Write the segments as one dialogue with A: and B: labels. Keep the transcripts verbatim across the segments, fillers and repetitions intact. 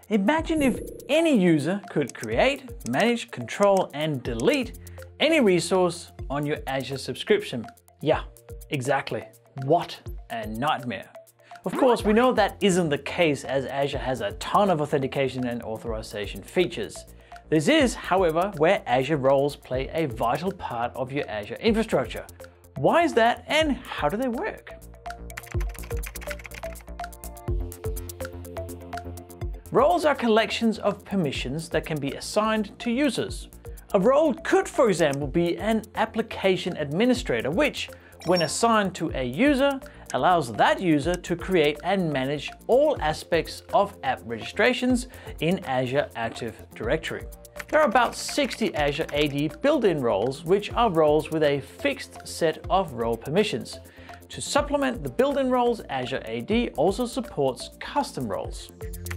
A: Imagine if any user could create, manage, control, and delete any resource on your Azure subscription. Yeah, exactly. What a nightmare. Of course, we know that isn't the case, as Azure has a ton of authentication and authorization features. This is, however, where Azure roles play a vital part of your Azure infrastructure. Why is that, and how do they work? Roles are collections of permissions that can be assigned to users. A role could, for example, be an application administrator, which, when assigned to a user, allows that user to create and manage all aspects of app registrations in Azure Active Directory. There are about sixty Azure A D built-in roles, which are roles with a fixed set of role permissions. To supplement the built-in roles, Azure A D also supports custom roles.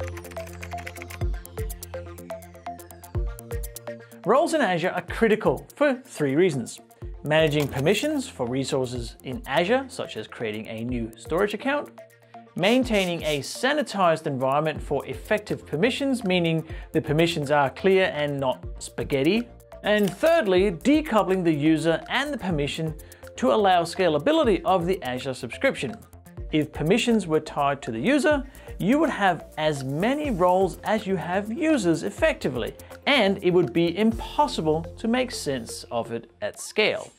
A: Roles in Azure are critical for three reasons. Managing permissions for resources in Azure, such as creating a new storage account. Maintaining a sanitized environment for effective permissions, meaning the permissions are clear and not spaghetti. And thirdly, decoupling the user and the permission to allow scalability of the Azure subscription. If permissions were tied to the user, you would have as many roles as you have users effectively, and it would be impossible to make sense of it at scale.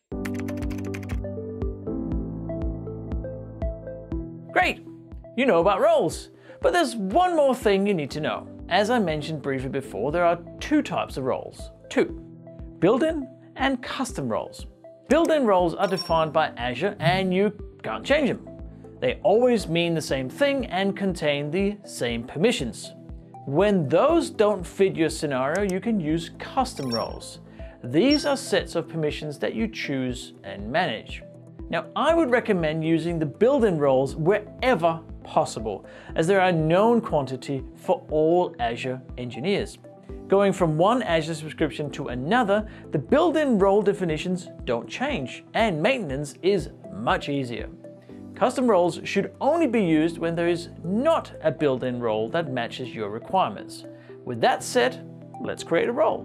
A: Great, you know about roles, but there's one more thing you need to know. As I mentioned briefly before, there are two types of roles. Two, built-in and custom roles. Built-in roles are defined by Azure and you can't change them. They always mean the same thing and contain the same permissions. When those don't fit your scenario, you can use custom roles. These are sets of permissions that you choose and manage. Now, I would recommend using the built-in roles wherever possible, as there are known quantity for all Azure engineers. Going from one Azure subscription to another, the built-in role definitions don't change, and maintenance is much easier. Custom roles should only be used when there is not a built-in role that matches your requirements. With that said, let's create a role.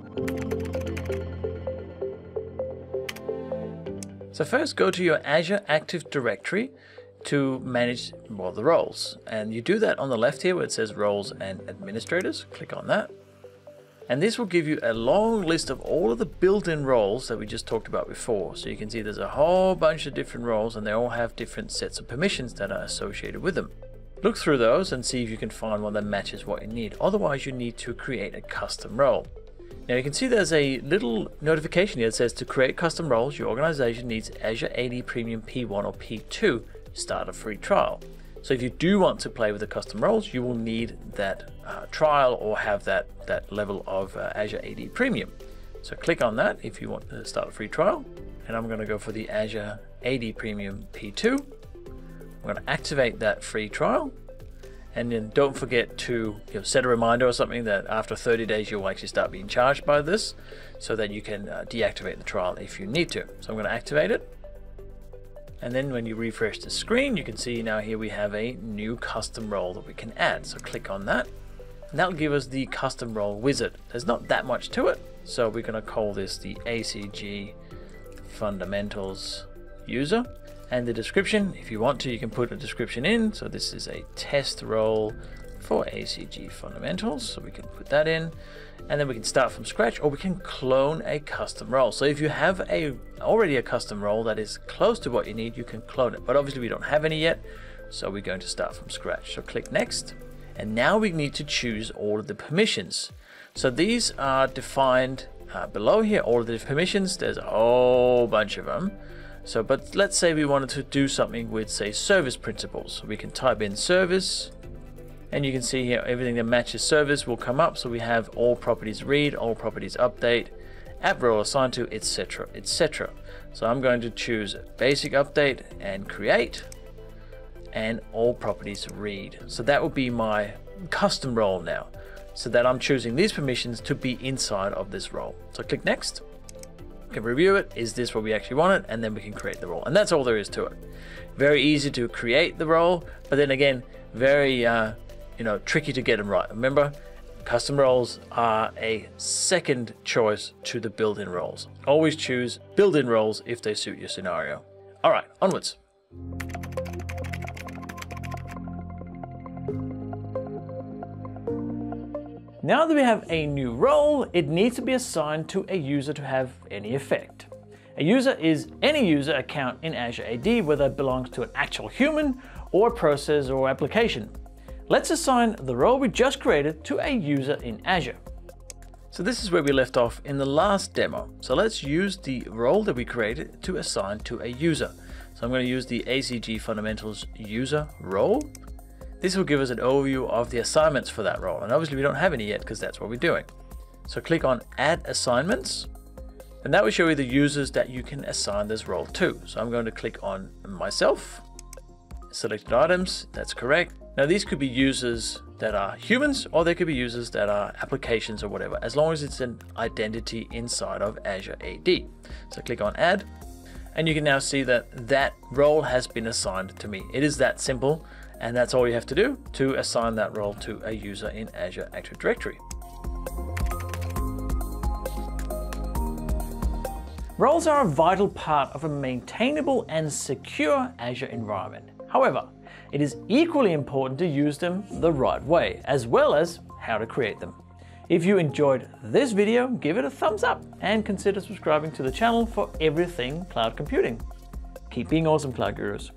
A: So first, go to your Azure Active Directory to manage well, the roles. And you do that on the left here where it says Roles and Administrators. Click on that. And this will give you a long list of all of the built-in roles that we just talked about before. So you can see there's a whole bunch of different roles and they all have different sets of permissions that are associated with them. Look through those and see if you can find one that matches what you need. Otherwise, you need to create a custom role. Now you can see there's a little notification here that says to create custom roles, your organization needs Azure A D Premium P one or P two. Start a free trial. So if you do want to play with the custom roles, you will need that uh, trial or have that, that level of uh, Azure A D Premium. So click on that if you want to start a free trial. And I'm going to go for the Azure A D Premium P two. I'm going to activate that free trial. And then don't forget to you know, set a reminder or something that after thirty days you'll actually start being charged by this, so that you can uh, deactivate the trial if you need to. So I'm going to activate it. And then when you refresh the screen, you can see now here we have a new custom role that we can add. So click on that. And that'll give us the custom role wizard. There's not that much to it. So we're going to call this the A C G Fundamentals user. And the description, if you want to, you can put a description in. So this is a test role for A C G Fundamentals. So we can put that in. And then we can start from scratch, or we can clone a custom role. So if you have a already a custom role that is close to what you need, you can clone it. But obviously we don't have any yet, so we're going to start from scratch. So click next. And now we need to choose all of the permissions. So these are defined uh, below here, all of the permissions. There's a whole bunch of them. So, but let's say we wanted to do something with, say, service principals. So we can type in service. And you can see here everything that matches service will come up. So we have all properties read, all properties update, app role assigned to, et cetera, et cetera. So I'm going to choose basic update and create, and all properties read. So that will be my custom role now. So that I'm choosing these permissions to be inside of this role. So click next. We can review it. Is this what we actually wanted? And then we can create the role. And that's all there is to it. Very easy to create the role, but then again, very uh, you know, tricky to get them right. Remember, custom roles are a second choice to the built-in roles. Always choose built-in roles if they suit your scenario. All right, onwards. Now that we have a new role, it needs to be assigned to a user to have any effect. A user is any user account in Azure A D, whether it belongs to an actual human or process or application. Let's assign the role we just created to a user in Azure. So this is where we left off in the last demo. So let's use the role that we created to assign to a user. So I'm going to use the A C G Fundamentals user role. This will give us an overview of the assignments for that role. And obviously we don't have any yet because that's what we're doing. So click on Add Assignments. And that will show you the users that you can assign this role to. So I'm going to click on myself, selected items, that's correct. Now these could be users that are humans, or they could be users that are applications or whatever, as long as it's an identity inside of Azure A D. So click on Add, and you can now see that that role has been assigned to me. It is that simple, and that's all you have to do to assign that role to a user in Azure Active Directory. Roles are a vital part of a maintainable and secure Azure environment. However, it is equally important to use them the right way, as well as how to create them. If you enjoyed this video, give it a thumbs up and consider subscribing to the channel for everything cloud computing. Keep being awesome, Cloud Gurus.